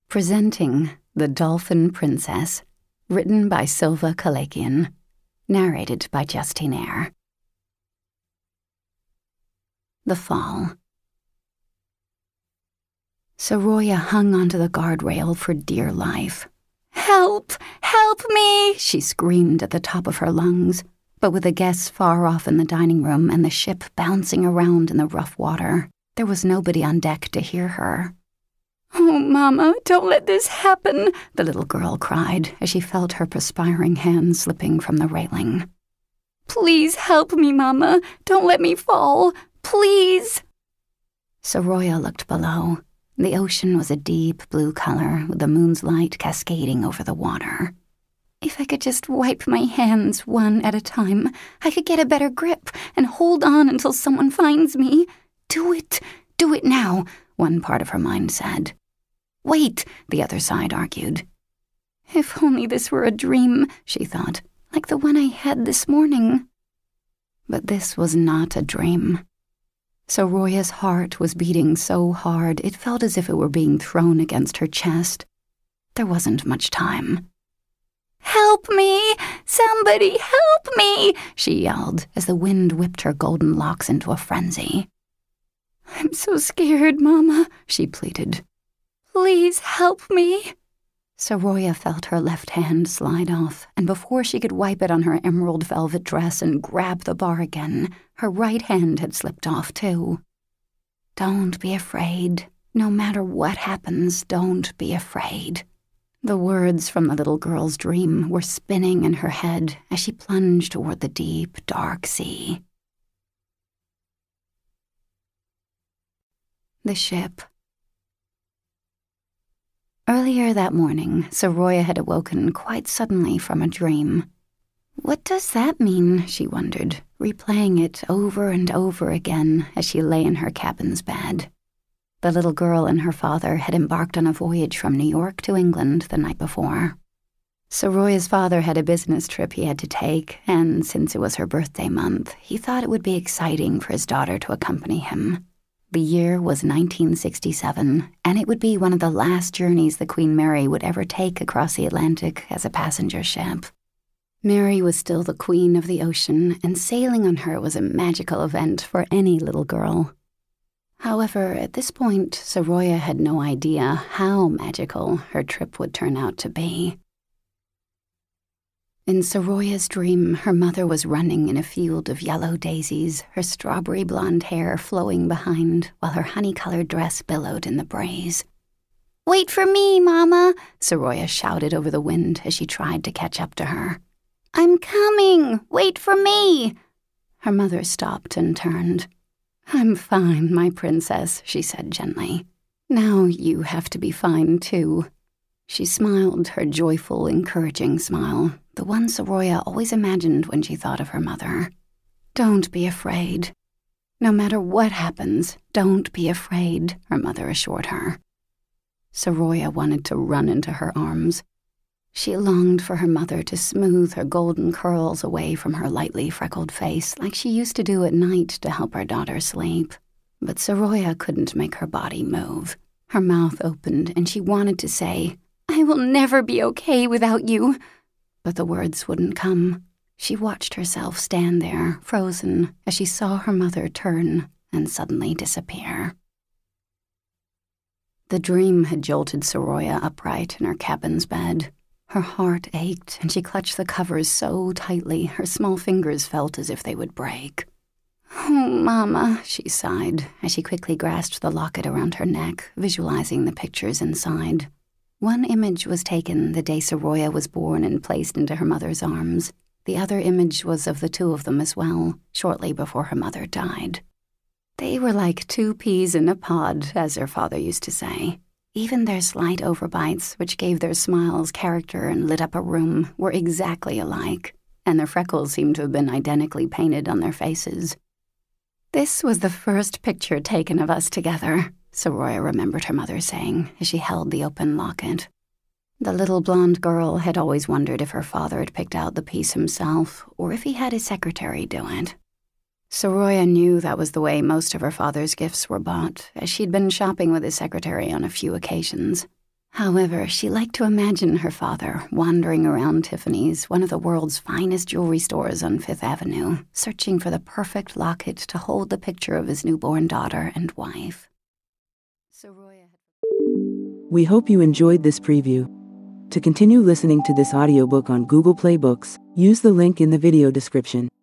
Presenting The Dolphin Princess, written by Sylva Kelegian, narrated by Justine Eyre. The Fall. Saroya hung onto the guardrail for dear life. "Help! Help me!" she screamed at the top of her lungs, but with the guests far off in the dining room and the ship bouncing around in the rough water, there was nobody on deck to hear her. "Oh, Mama, don't let this happen," the little girl cried as she felt her perspiring hand slipping from the railing. "Please help me, Mama. Don't let me fall. Please." Saroya looked below. The ocean was a deep blue color with the moon's light cascading over the water. "If I could just wipe my hands one at a time, I could get a better grip and hold on until someone finds me. Do it now," one part of her mind said. "Wait," the other side argued. "If only this were a dream," she thought, "like the one I had this morning." But this was not a dream. Saroya's heart was beating so hard it felt as if it were being thrown against her chest. There wasn't much time. "Help me! Somebody help me!" she yelled as the wind whipped her golden locks into a frenzy. "I'm so scared, Mama," she pleaded. "Please help me." Saroya felt her left hand slide off, and before she could wipe it on her emerald velvet dress and grab the bar again, her right hand had slipped off too. "Don't be afraid. No matter what happens, don't be afraid." The words from the little girl's dream were spinning in her head as she plunged toward the deep, dark sea. The ship. Earlier that morning, Saroya had awoken quite suddenly from a dream. What does that mean, she wondered, replaying it over and over again as she lay in her cabin's bed. The little girl and her father had embarked on a voyage from New York to England the night before. Saroya's father had a business trip he had to take, and since it was her birthday month, he thought it would be exciting for his daughter to accompany him. The year was 1967, and it would be one of the last journeys the Queen Mary would ever take across the Atlantic as a passenger ship. Mary was still the queen of the ocean, and sailing on her was a magical event for any little girl. However, at this point, Saroya had no idea how magical her trip would turn out to be. In Saroya's dream, her mother was running in a field of yellow daisies, her strawberry blonde hair flowing behind, while her honey-colored dress billowed in the breeze. "Wait for me, Mama," Saroya shouted over the wind as she tried to catch up to her. "I'm coming! Wait for me!" Her mother stopped and turned. "I'm fine, my princess," she said gently. "Now you have to be fine, too." She smiled her joyful, encouraging smile, the one Saroya always imagined when she thought of her mother. "Don't be afraid. No matter what happens, don't be afraid," her mother assured her. Saroya wanted to run into her arms. She longed for her mother to smooth her golden curls away from her lightly freckled face like she used to do at night to help her daughter sleep. But Saroya couldn't make her body move. Her mouth opened and she wanted to say, "I will never be okay without you." But the words wouldn't come. She watched herself stand there, frozen, as she saw her mother turn and suddenly disappear. The dream had jolted Saroya upright in her cabin's bed. Her heart ached, and she clutched the covers so tightly her small fingers felt as if they would break. "Oh, Mama," she sighed, as she quickly grasped the locket around her neck, visualizing the pictures inside. One image was taken the day Saroya was born and placed into her mother's arms. The other image was of the two of them as well, shortly before her mother died. They were like two peas in a pod, as their father used to say. Even their slight overbites, which gave their smiles character and lit up a room, were exactly alike, and their freckles seemed to have been identically painted on their faces. "This was the first picture taken of us together," Saroya remembered her mother saying as she held the open locket. The little blonde girl had always wondered if her father had picked out the piece himself, or if he had his secretary do it. Saroya knew that was the way most of her father's gifts were bought, as she'd been shopping with his secretary on a few occasions. However, she liked to imagine her father wandering around Tiffany's, one of the world's finest jewelry stores on Fifth Avenue, searching for the perfect locket to hold the picture of his newborn daughter and wife. We hope you enjoyed this preview. To continue listening to this audiobook on Google Play Books, use the link in the video description.